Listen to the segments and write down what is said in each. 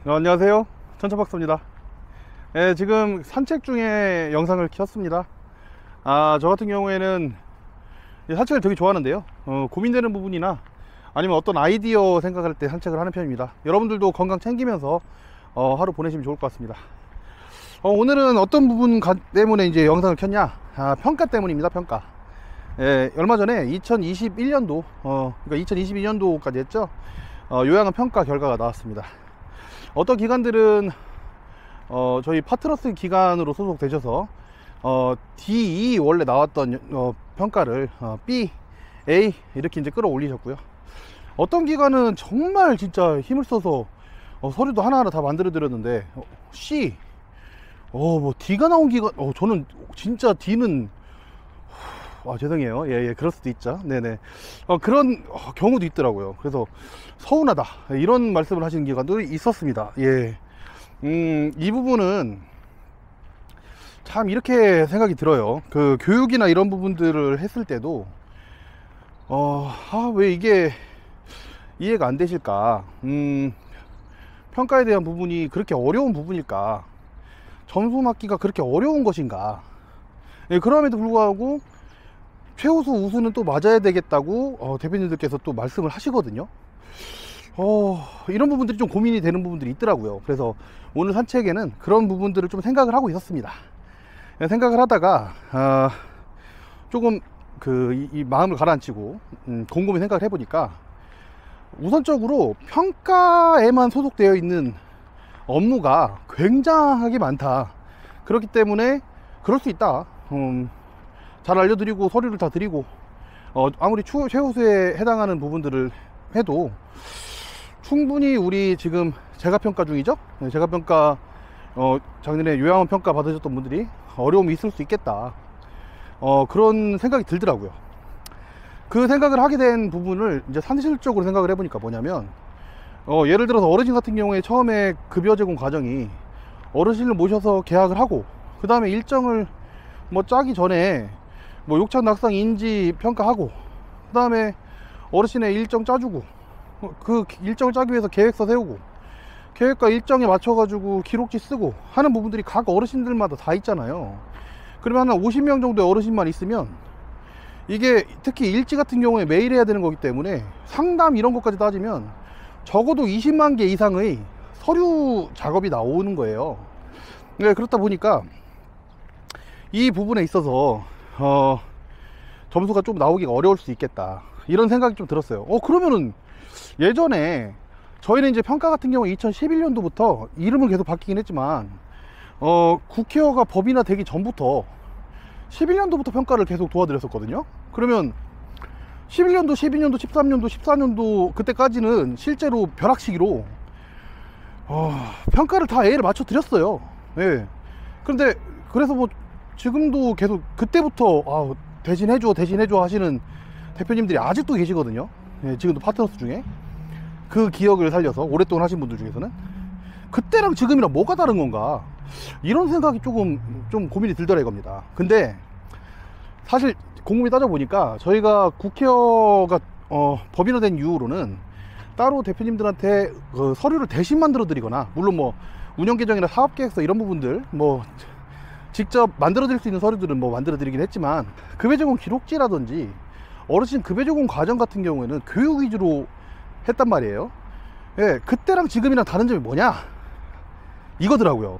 안녕하세요, 천천박사입니다. 지금 산책 중에 영상을 켰습니다. 저 같은 경우에는 산책을 되게 좋아하는데요, 고민되는 부분이나 아니면 어떤 아이디어 생각할 때 산책을 하는 편입니다. 여러분들도 건강 챙기면서 하루 보내시면 좋을 것 같습니다. 오늘은 어떤 부분 때문에 이제 영상을 켰냐, 평가 때문입니다. 평가. 얼마 전에 2021년도 그러니까 2022년도까지 했죠. 요양원 평가 결과가 나왔습니다. 어떤 기관들은 저희 파트너스 기관으로 소속되셔서 D2 원래 나왔던 평가를 B, A 이렇게 이제 끌어올리셨고요. 어떤 기관은 정말 진짜 힘을 써서 서류도 하나하나 다 만들어 드렸는데 C, 뭐 D가 나온 기관, 저는 진짜 D는 죄송해요. 예, 그럴 수도 있죠. 네네. 그런 경우도 있더라고요. 그래서 서운하다, 이런 말씀을 하시는 기관도 있었습니다. 예. 이 부분은 참 이렇게 생각이 들어요. 그 교육이나 이런 부분들을 했을 때도 왜 이게 이해가 안 되실까? 평가에 대한 부분이 그렇게 어려운 부분일까? 점수 맞기가 그렇게 어려운 것인가? 예, 그럼에도 불구하고 최우수 우수는 또 맞아야 되겠다고 대표님들께서 또 말씀을 하시거든요. 이런 부분들이 좀 고민이 되는 부분들이 있더라고요. 그래서 오늘 산책에는 그런 부분들을 좀 생각을 하고 있었습니다. 생각을 하다가 조금 이 마음을 가라앉히고 곰곰이 생각을 해보니까 우선적으로 평가에만 소속되어 있는 업무가 굉장하게 많다. 그렇기 때문에 그럴 수 있다. 잘 알려드리고 서류를 다 드리고 아무리 최우수에 해당하는 부분들을 해도 충분히 우리 지금 재가평가 중이죠. 재가평가 작년에 요양원 평가 받으셨던 분들이 어려움이 있을 수 있겠다, 그런 생각이 들더라고요. 그 생각을 하게 된 부분을 이제 산실적으로 생각을 해보니까 뭐냐면, 예를 들어서 어르신 같은 경우에 처음에 급여 제공 과정이 어르신을 모셔서 계약을 하고 그 다음에 일정을 짜기 전에 욕창 낙상 인지 평가하고 그 다음에 어르신의 일정 짜주고 그 일정을 짜기 위해서 계획서 세우고 계획과 일정에 맞춰 가지고 기록지 쓰고 하는 부분들이 각 어르신들마다 다 있잖아요. 그러면 한 50명 정도의 어르신만 있으면 이게 특히 일지 같은 경우에 매일 해야 되는 거기 때문에 상담 이런 것까지 따지면 적어도 20만 개 이상의 서류 작업이 나오는 거예요. 네, 그렇다 보니까 이 부분에 있어서 점수가 좀 나오기가 어려울 수 있겠다, 이런 생각이 좀 들었어요. 그러면은 예전에 저희는 이제 평가 같은 경우 2011년도부터 이름은 계속 바뀌긴 했지만 국회어가 법이나 되기 전부터 11년도부터 평가를 계속 도와드렸었거든요. 그러면 11년도, 12년도, 13년도, 14년도 그때까지는 실제로 벼락치기로 평가를 다 A를 맞춰 드렸어요. 예. 그런데 그래서 지금도 계속 그때부터 대신해줘 하시는 대표님들이 아직도 계시거든요. 예, 지금도 파트너스 중에 그 기억을 살려서 오랫동안 하신 분들 중에서는 그때랑 지금이랑 뭐가 다른 건가, 이런 생각이 좀 고민이 들더라 이겁니다. 근데 사실 곰곰이 따져보니까 저희가 국회어가 법인화된 이후로는 따로 대표님들한테 그 서류를 대신 만들어 드리거나, 물론 운영계정이나 사업계획서 이런 부분들 직접 만들어 드릴 수 있는 서류들은 만들어 드리긴 했지만, 급여제공 기록지라든지 어르신 급여제공 과정 같은 경우에는 교육 위주로 했단 말이에요. 예, 그때랑 지금이랑 다른 점이 뭐냐, 이거더라고요.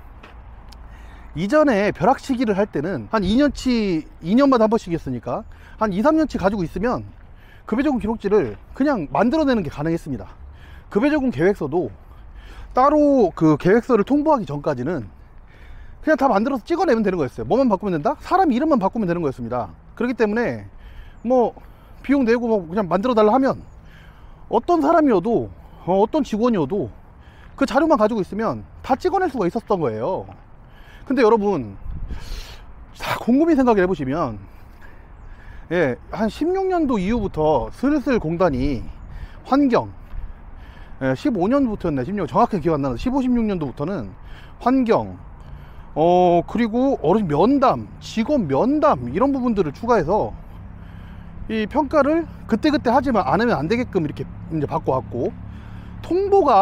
이전에 벼락치기를 할 때는 한 2년마다 한 번씩 했으니까 한 2, 3년치 가지고 있으면 급여제공 기록지를 그냥 만들어내는 게 가능했습니다. 급여제공 계획서도 따로 그 계획서를 통보하기 전까지는 그냥 다 만들어서 찍어내면 되는 거였어요. 뭐만 바꾸면 된다? 사람 이름만 바꾸면 되는 거였습니다. 그렇기 때문에 비용 내고 그냥 만들어 달라 하면 어떤 사람이어도 어떤 직원이어도 그 자료만 가지고 있으면 다 찍어낼 수가 있었던 거예요. 근데 여러분 다 곰곰이 생각을 해보시면, 예, 한 16년도 이후부터 슬슬 공단이 환경, 15년부터였나 16, 정확하게 기억 안 나는데 15, 16년도부터는 환경, 그리고 어르신 면담, 직원 면담 이런 부분들을 추가해서 이 평가를 그때그때 하지만 안 하면 안 되게끔 이렇게 이제 바꿔왔고, 통보가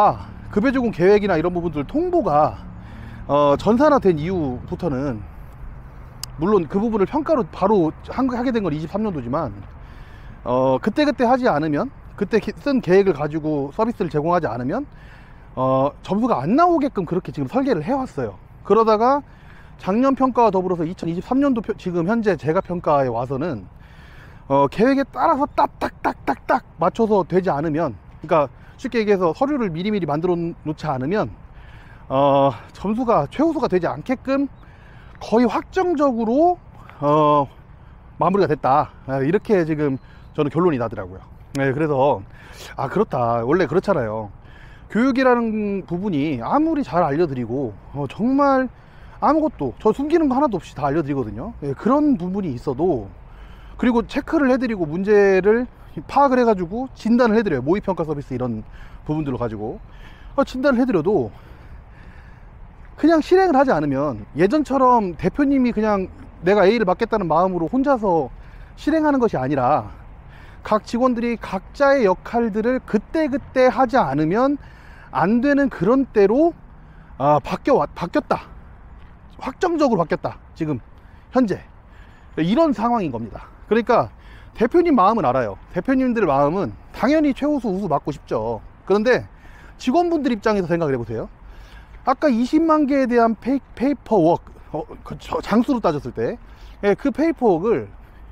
급여 제공 계획이나 이런 부분들 통보가 전산화된 이후부터는, 물론 그 부분을 평가로 바로 하게 된 건 23년도지만 그때 하지 않으면, 그때 쓴 계획을 가지고 서비스를 제공하지 않으면 점수가 안 나오게끔 그렇게 지금 설계를 해왔어요. 그러다가 작년 평가와 더불어서 2023년도 지금 현재 제가 평가에 와서는 계획에 따라서 딱딱딱딱딱 맞춰서 되지 않으면, 그러니까 쉽게 얘기해서 서류를 미리미리 만들어 놓지 않으면 점수가 최우수가 되지 않게끔 거의 확정적으로 마무리가 됐다, 이렇게 지금 저는 결론이 나더라고요. 네, 그래서 그렇다, 원래 그렇잖아요. 교육이라는 부분이 아무리 잘 알려드리고 정말 아무것도, 저 숨기는 거 하나도 없이 다 알려드리거든요. 네, 그런 부분이 있어도, 그리고 체크를 해드리고 문제를 파악을 해가지고 진단을 해드려요. 모의평가 서비스 이런 부분들로 가지고 진단을 해드려도 그냥 실행을 하지 않으면, 예전처럼 대표님이 그냥 내가 A를 맡겠다는 마음으로 혼자서 실행하는 것이 아니라 각 직원들이 각자의 역할들을 그때그때 하지 않으면 안 되는 그런 때로 바뀌었다, 확정적으로 바뀌었다, 지금 현재 이런 상황인 겁니다. 그러니까 대표님 마음은 알아요. 대표님들 마음은 당연히 최우수 우수 맡고 싶죠. 그런데 직원분들 입장에서 생각을 해보세요. 아까 20만 개에 대한 페이퍼워크, 장수로 따졌을 때 그 페이퍼워크를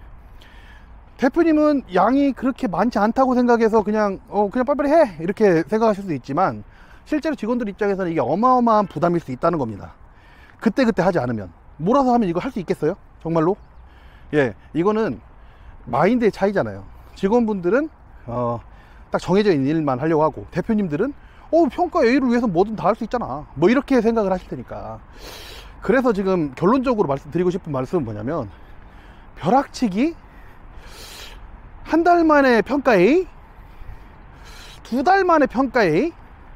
대표님은 양이 그렇게 많지 않다고 생각해서 그냥 빨리빨리 해, 이렇게 생각하실 수도 있지만, 실제로 직원들 입장에서는 이게 어마어마한 부담일 수 있다는 겁니다. 그때 하지 않으면. 몰아서 하면 이거 할 수 있겠어요? 정말로? 이거는 마인드의 차이잖아요. 직원분들은 딱 정해져 있는 일만 하려고 하고, 대표님들은 평가 A를 위해서 뭐든 다 할 수 있잖아, 뭐 이렇게 생각을 하실 테니까. 그래서 지금 결론적으로 말씀드리고 싶은 말씀은 뭐냐면, 벼락치기 한 달 만에 평가 A, 2달 만에 평가 A.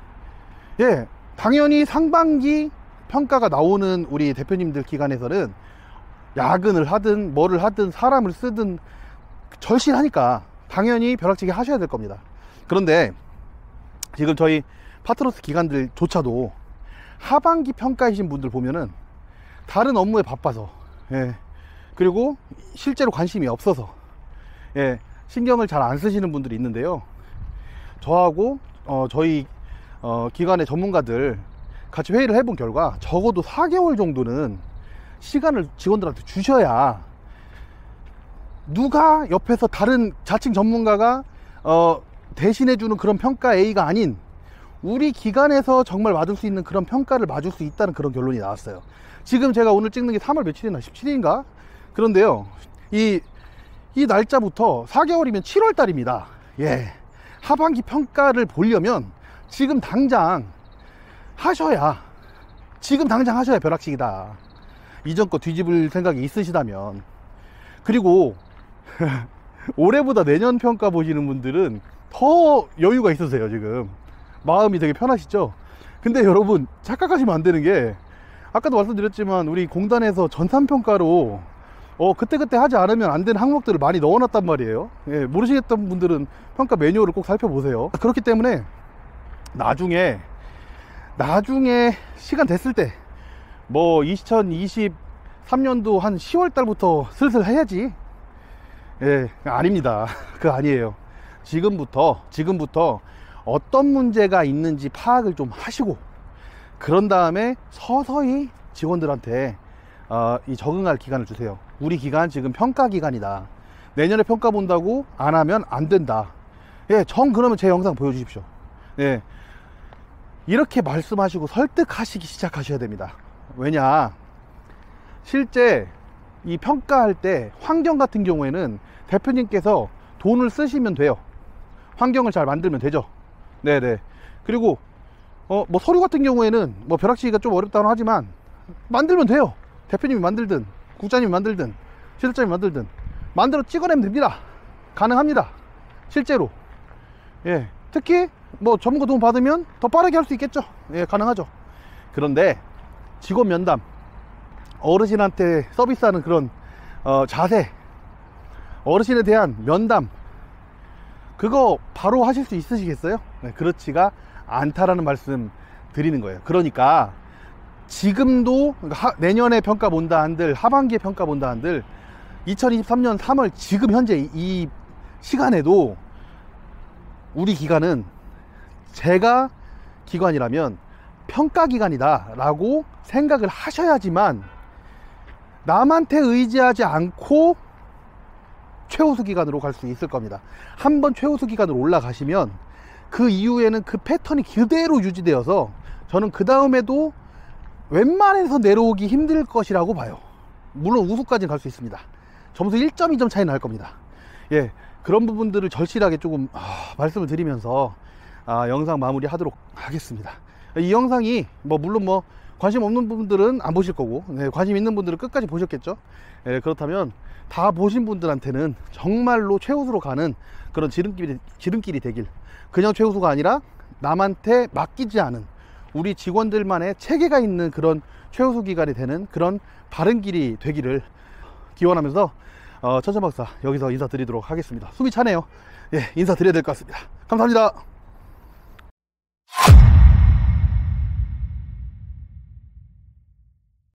당연히 상반기 평가가 나오는 우리 대표님들 기관에서는 야근을 하든 뭐를 하든 사람을 쓰든 절실하니까 당연히 벼락치기 하셔야 될 겁니다. 그런데 지금 저희 파트너스 기관들조차도 하반기 평가이신 분들 보면은 다른 업무에 바빠서, 그리고 실제로 관심이 없어서 신경을 잘 안 쓰시는 분들이 있는데요. 저하고 저희 기관의 전문가들 같이 회의를 해본 결과 적어도 4개월 정도는 시간을 직원들한테 주셔야, 누가 옆에서 다른 자칭 전문가가 대신해주는 그런 평가 A가 아닌 우리 기관에서 정말 맞을 수 있는 그런 평가를 맞을 수 있다는 그런 결론이 나왔어요. 지금 제가 오늘 찍는 게 3월 며칠이나 17일인가? 그런데요, 이 날짜부터 4개월이면 7월 달입니다. 하반기 평가를 보려면 지금 당장 하셔야 벼락치기다. 이전 거 뒤집을 생각이 있으시다면. 그리고 올해보다 내년 평가 보시는 분들은 더 여유가 있으세요. 지금 마음이 되게 편하시죠. 근데 여러분 착각하시면 안 되는 게, 아까도 말씀드렸지만 우리 공단에서 전산평가로 그때 하지 않으면 안 되는 항목들을 많이 넣어놨단 말이에요. 모르시겠던 분들은 평가 매뉴얼을 꼭 살펴보세요. 그렇기 때문에 나중에 시간 됐을 때, 뭐 2023년도 한 10월 달부터 슬슬 해야지. 아닙니다. 그거 아니에요. 지금부터 어떤 문제가 있는지 파악을 좀 하시고, 그런 다음에 서서히 직원들한테 이 적응할 기간을 주세요. 우리 기간 지금 평가 기간이다. 내년에 평가 본다고 안 하면 안 된다. 그러면 제 영상 보여주십시오. 이렇게 말씀하시고 설득하시기 시작하셔야 됩니다. 왜냐, 실제 이 평가할 때 환경 같은 경우에는 대표님께서 돈을 쓰시면 돼요. 환경을 잘 만들면 되죠. 그리고 뭐 서류 같은 경우에는 뭐 벼락치기가 좀 어렵다고 하지만 만들면 돼요. 대표님이 만들든 국장님이 만들든 실장님이 만들든 만들어 찍어내면 됩니다. 가능합니다. 실제로. 특히 뭐 전문가 도움 받으면 더 빠르게 할 수 있겠죠. 가능하죠. 그런데 직원 면담, 어르신한테 서비스하는 그런 자세, 어르신에 대한 면담, 그거 바로 하실 수 있으시겠어요? 그렇지가 않다라는 말씀 드리는 거예요. 그러니까 지금도 내년에 평가 본다 한들, 하반기에 평가 본다 한들 2023년 3월 지금 현재 이 시간에도 우리 기관은 제가 기관이라면 평가 기관이다 라고 생각을 하셔야지만 남한테 의지하지 않고 최우수 기관으로 갈 수 있을 겁니다. 한번 최우수 기관으로 올라가시면 그 이후에는 그 패턴이 그대로 유지되어서 저는 그 다음에도 웬만해서 내려오기 힘들 것이라고 봐요. 물론 우수까지는 갈 수 있습니다. 점수 1.2점 차이 날 겁니다. 예, 그런 부분들을 절실하게 조금 말씀을 드리면서 영상 마무리 하도록 하겠습니다. 이 영상이 물론 관심 없는 분들은 안 보실 거고, 네, 관심 있는 분들은 끝까지 보셨겠죠. 예, 그렇다면 다 보신 분들한테는 정말로 최우수로 가는 그런 지름길이 되길, 그냥 최우수가 아니라 남한테 맡기지 않은 우리 직원들만의 체계가 있는 그런 최우수 기관이 되는 그런 바른 길이 되기를 기원하면서 천천박사 여기서 인사드리도록 하겠습니다. 숨이 차네요. 예, 인사드려야 될 것 같습니다. 감사합니다.